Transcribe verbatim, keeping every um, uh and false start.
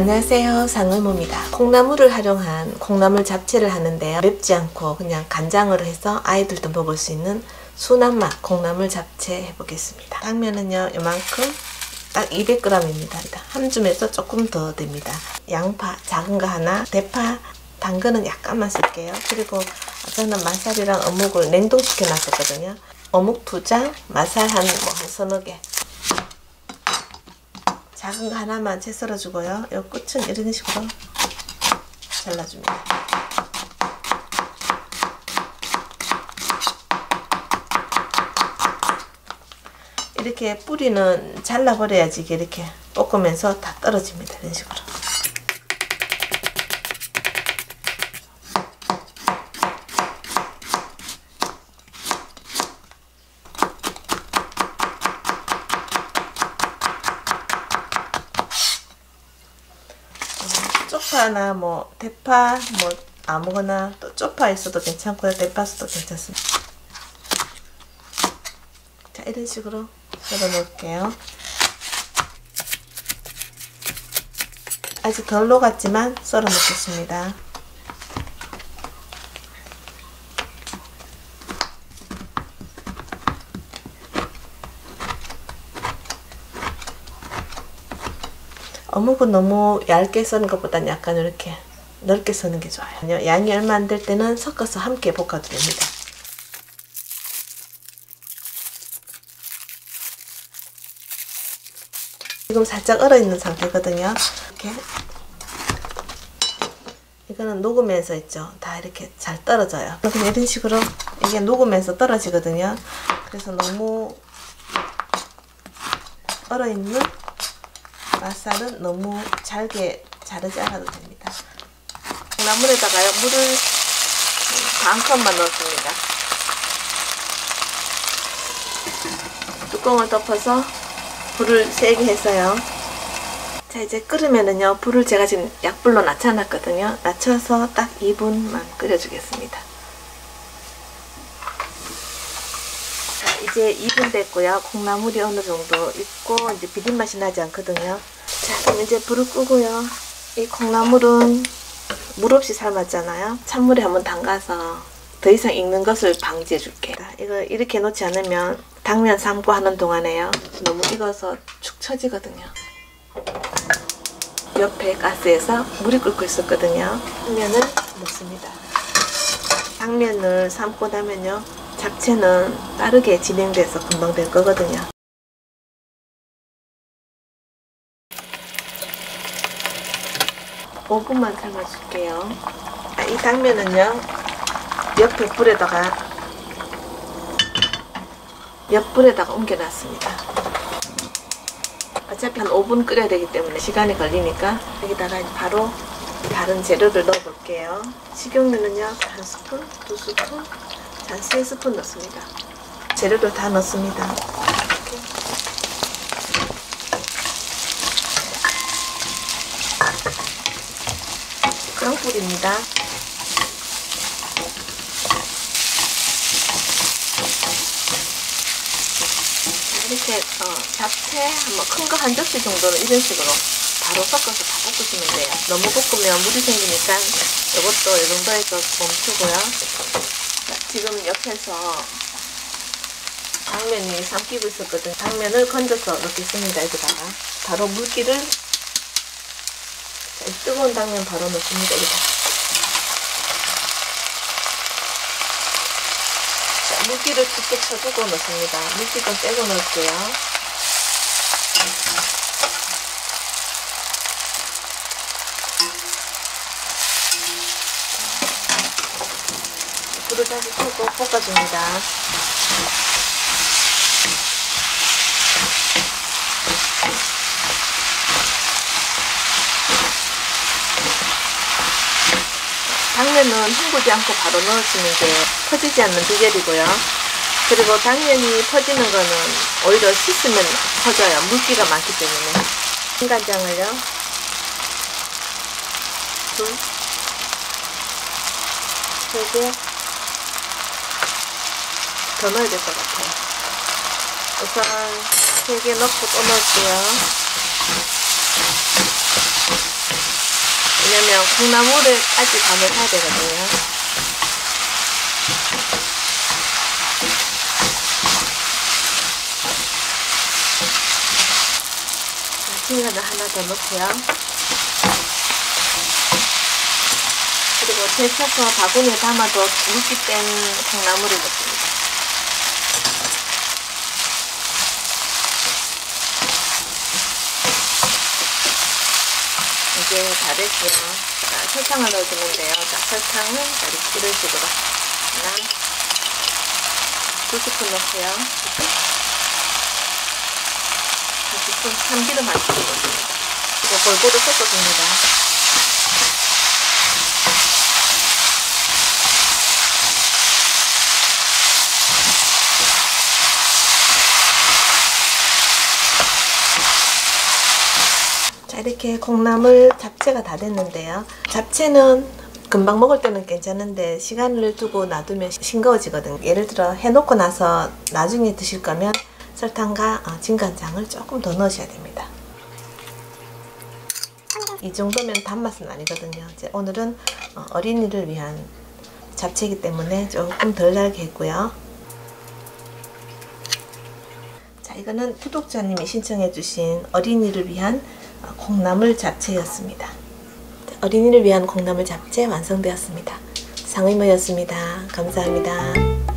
안녕하세요, 상의모입니다. 콩나물을 활용한 콩나물 잡채를 하는데요, 맵지 않고 그냥 간장으로 해서 아이들도 먹을 수 있는 순한 맛 콩나물 잡채 해보겠습니다. 당면은요 요만큼 딱 이백 그램입니다. 한 줌에서 조금 더 됩니다. 양파 작은 거 하나, 대파, 당근은 약간만 쓸게요. 그리고 저는 마살이랑 어묵을 냉동시켜 놨었거든요. 어묵 두 장, 마살 한 뭐 한 서너 개. 작은 거 하나만 채 썰어주고요. 이 끝은 이런 식으로 잘라줍니다. 이렇게 뿌리는 잘라버려야지 이렇게 볶으면서 다 떨어집니다. 이런 식으로. 쪽파나 뭐 대파 뭐 아무거나 또 쪽파 있어도 괜찮고요. 대파 있어도 괜찮습니다. 자, 이런 식으로 썰어 놓을게요. 아직 덜 녹았지만 썰어 놓겠습니다. 어묵은 너무 얇게 써는 것보다는 약간 이렇게 넓게 써는 게 좋아요. 양이 얼마 안 될 때는 섞어서 함께 볶아도 됩니다. 지금 살짝 얼어있는 상태거든요. 이렇게 이거는 녹으면서 있죠. 다 이렇게 잘 떨어져요. 그냥 이런 식으로 이게 녹으면서 떨어지거든요. 그래서 너무 얼어있는 마살은 너무 잘게 자르지 않아도 됩니다. 콩나물에다가요 물을 반 컵만 넣습니다. 뚜껑을 덮어서 불을 세게 해서요. 자, 이제 끓으면은요 불을 제가 지금 약불로 낮춰놨거든요. 낮춰서 딱 이 분만 끓여주겠습니다. 자, 이제 이 분 됐고요. 콩나물이 어느 정도 익고 이제 비린맛이 나지 않거든요. 자, 그럼 이제 불을 끄고요. 이 콩나물은 물 없이 삶았잖아요. 찬물에 한번 담가서 더 이상 익는 것을 방지해 줄게요. 이거 이렇게 놓지 않으면 당면 삶고 하는 동안에요 너무 익어서 축 처지거든요. 옆에 가스에서 물이 끓고 있었거든요. 당면을 넣습니다. 당면을 삶고 나면요 잡채는 빠르게 진행돼서 금방 될 거거든요. 오 분만 삶아줄게요. 이 당면은요 옆에 불에다가 옆불에다가 옮겨놨습니다. 어차피 한 오 분 끓여야 되기 때문에 시간이 걸리니까 여기다가 바로 다른 재료를 넣어 볼게요. 식용유는요 한 스푼, 두 스푼, 한 세 스푼 넣습니다. 재료를 다 넣습니다. 이렇게. 깡불입니다. 이렇게 어, 잡채 한번 큰 거 한 접시 정도는 이런 식으로 바로 섞어서 다 볶으시면 돼요. 너무 볶으면 물이 생기니까 이것도 이 정도에서 멈추고요. 자, 지금 옆에서 당면이 삼키고 있었거든요. 당면을 건져서 넣겠습니다. 여기다가 바로 물기를 자, 뜨거운 당면 바로 넣습니다. 여기다가 물기를 툭툭 쳐주고 넣습니다. 물기 좀 빼고 넣을게요. 불을 다시 켜고 볶아줍니다. 당면은 헹구지 않고 바로 넣으시는 게 퍼지지 않는 비결이고요. 그리고 당면이 퍼지는 거는 오히려 씻으면 퍼져요. 물기가 많기 때문에. 간장을요 둘, 세 개 더 넣어야 될 것 같아요. 우선 세 개 넣고 또 넣을게요. 왜냐면 콩나물을까지 밤을 사야 되거든요. 빙간을 하나 더 넣고요. 그리고 데쳐서 바구니에 담아도 묽기 뺀 콩나물을 넣습니다. 이제 다 됐고요. 자, 설탕을 넣어주는데요. 자, 설탕은 이런 식으로 하나, 두 스푼 넣고요. 두 스푼 참기름 한 스푼 넣습니다. 그리고 골고루 섞어줍니다. 자, 이렇게 콩나물 잡채가 다 됐는데요. 잡채는 금방 먹을 때는 괜찮은데 시간을 두고 놔두면 싱거워지거든요. 예를 들어 해놓고 나서 나중에 드실 거면 설탕과 진간장을 조금 더 넣으셔야 됩니다. 이 정도면 단맛은 아니거든요. 이제 오늘은 어린이를 위한 잡채이기 때문에 조금 덜 달게 했고요. 자, 이거는 구독자님이 신청해주신 어린이를 위한 콩나물 잡채였습니다. 어린이를 위한 콩나물 잡채 완성되었습니다. 상의모였습니다. 감사합니다.